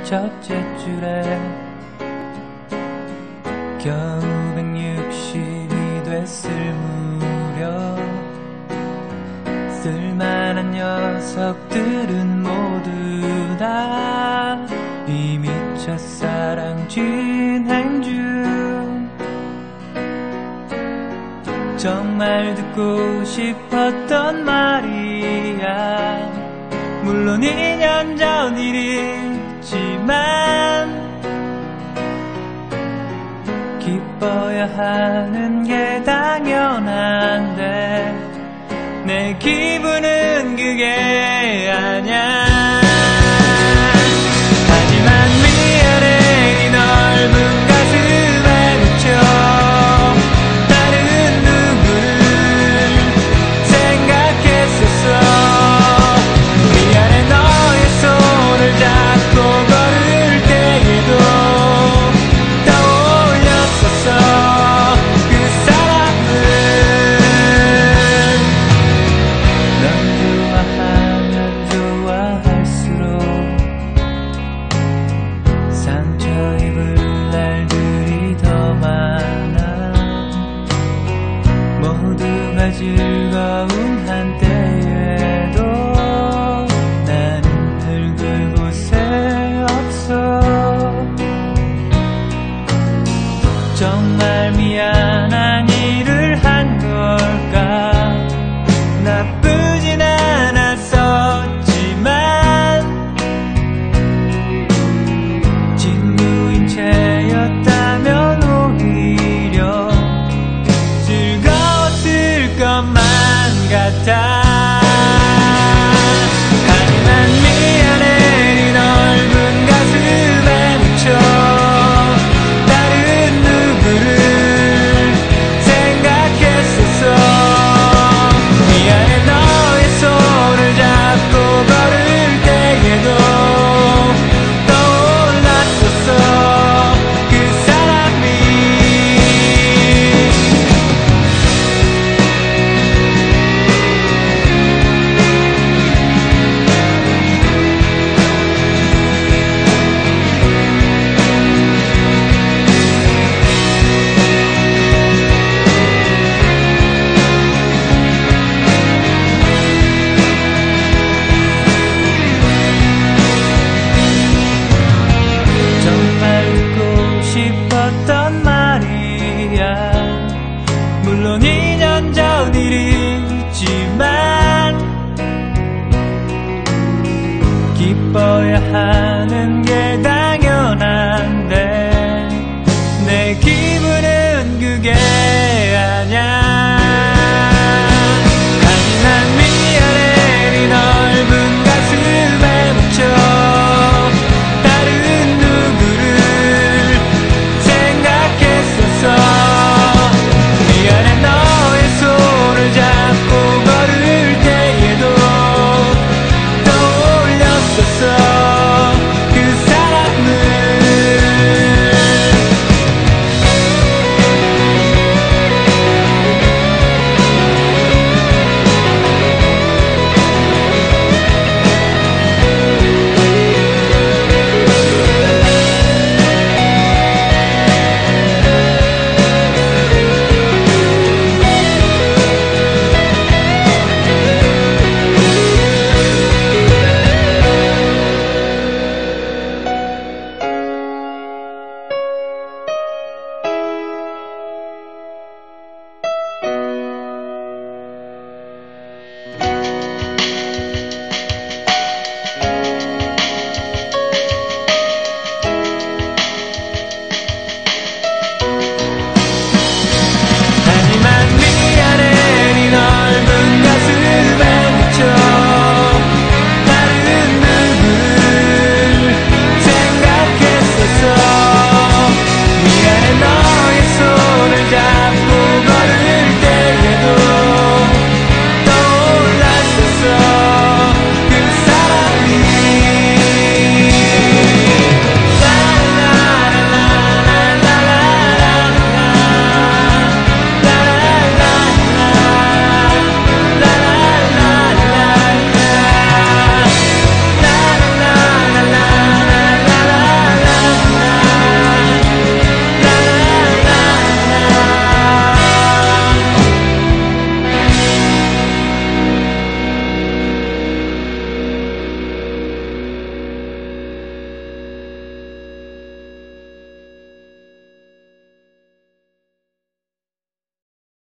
첫째 줄에 겨우 160이 됐을 무렵 쓸만한 녀석들은 모두 다 이미 첫사랑 진행 중. 정말 듣고 싶었던 말이야. 물론 2년 전 일이지만 기뻐야 하는 게 당연한데 내 기분은 그게 아냐. 하지만 미안해 이 넓은 가슴에 묻혀 다른 누구를 생각했었어. 미안해 너의 손을 잡고 걸을 때에도 떠올렸었어. 그 사람은 널 좋아하면 좋아할수록 상처 입을 날들이 더 많아. 모두가 즐거운 한때에도 나는 늘 그곳에 없어. 정말 미안한 일을 한 걸까. 나쁘진 않았었지만 친구인 채였다면 오히려 즐거웠을 것만 같아. 하지만 미안해 이 넓은 가슴에 묻혀 다른 누구를 생각했었어. 미안해 너의 손을 잡고 걸을 때에도 떠올랐었어. 그 사람이 정말 듣고 싶었던 말이야. 물론 2년 전 일이지만 기뻐야 하는 게 당연한